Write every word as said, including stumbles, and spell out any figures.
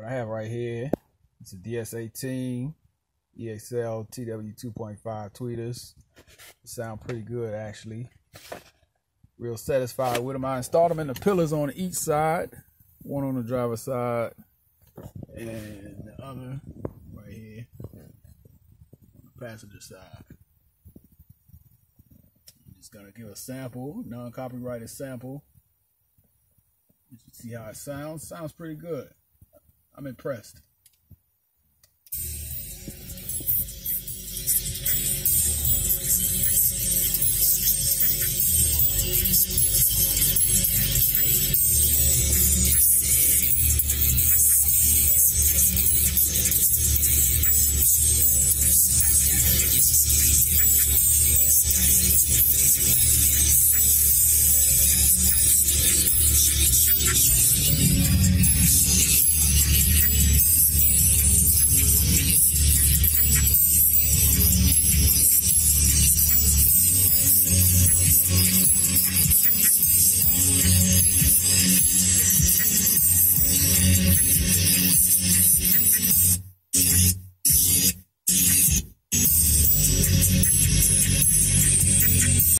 I have right here, it's a D S eighteen E X L T W two point five tweeters. Sound pretty good actually. Real satisfied with them. I installed them in the pillars on each side. One on the driver's side and the other right here on the passenger side. I'm just gonna give a sample, non-copyrighted sample. You see how it sounds? Sounds pretty good. I'm impressed. We'll be right back.